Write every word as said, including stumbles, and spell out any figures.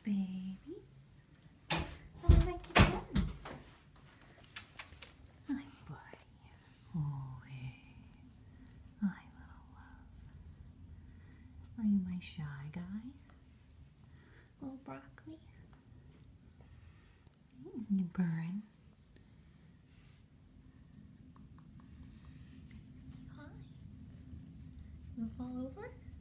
baby. How do I like your buttons? Hi, buddy. Oh, hey. Hi, little love. Are you my shy guy? Little broccoli? You purring? Hi. You gonna fall over?